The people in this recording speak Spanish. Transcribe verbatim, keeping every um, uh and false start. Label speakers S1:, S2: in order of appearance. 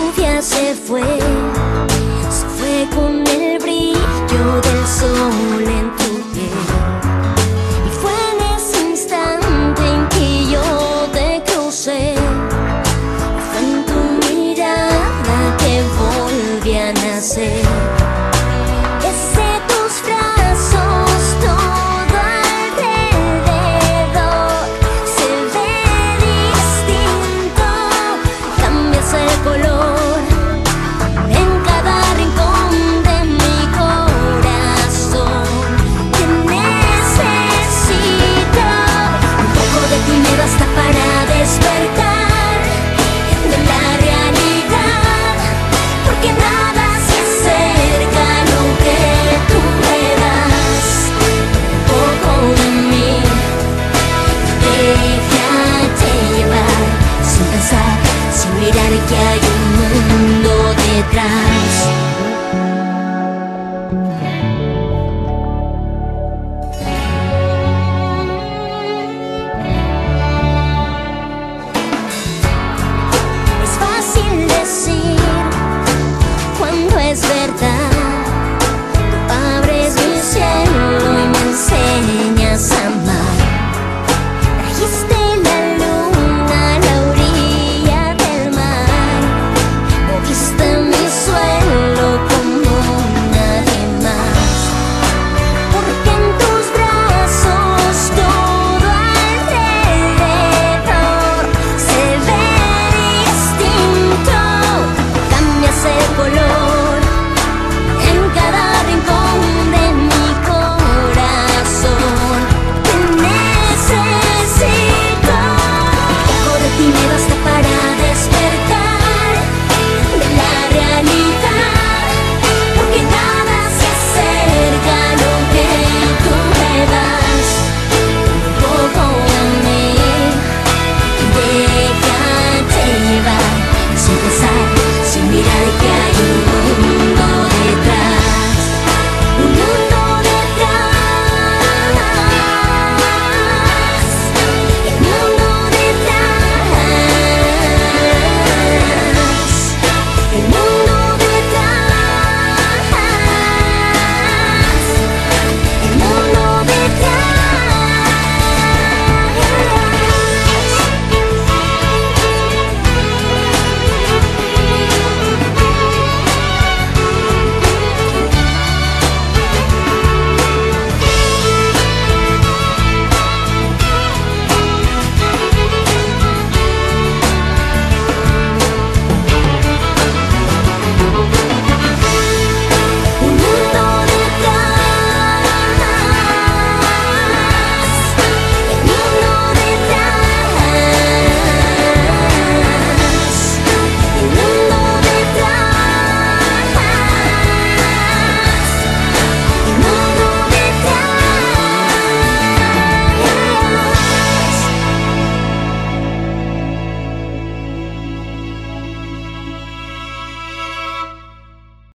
S1: lluvia se fue, se fue con el brillo del sol en tu piel. Y fue en ese instante en que yo te crucé, fue en tu mirada que volví a nacer. Desde tus brazos todo alrededor se ve distinto, cambias el color en cada rincón de mi corazón. Te necesito, un poco de ti me basta para despertar de la realidad, porque nada se acerca a lo que tú me das. Un poco de mí, déjate llevar, sin pensar, sin mirar que hay un mundo detrás.